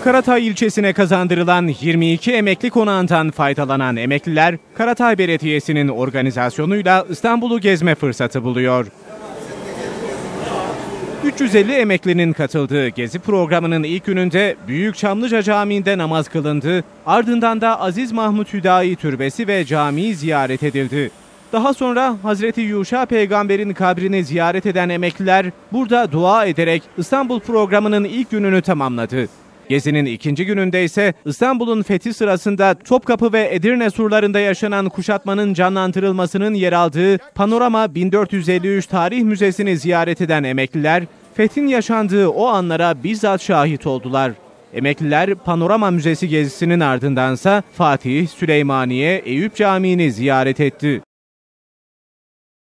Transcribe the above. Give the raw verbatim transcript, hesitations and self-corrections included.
Karatay ilçesine kazandırılan yirmi iki emekli konağından faydalanan emekliler, Karatay Belediyesi'nin organizasyonuyla İstanbul'u gezme fırsatı buluyor. üç yüz elli emeklinin katıldığı gezi programının ilk gününde Büyük Çamlıca Camii'nde namaz kılındı, ardından da Aziz Mahmut Hüdayi Türbesi ve camii ziyaret edildi. Daha sonra Hazreti Yuşa Peygamber'in kabrini ziyaret eden emekliler burada dua ederek İstanbul programının ilk gününü tamamladı. Gezinin ikinci gününde ise İstanbul'un fethi sırasında Topkapı ve Edirne surlarında yaşanan kuşatmanın canlandırılmasının yer aldığı Panorama bin dört yüz elli üç Tarih Müzesi'ni ziyaret eden emekliler, fethin yaşandığı o anlara bizzat şahit oldular. Emekliler Panorama Müzesi gezisinin ardındansa Fatih, Süleymaniye, Eyüp Camii'ni ziyaret etti.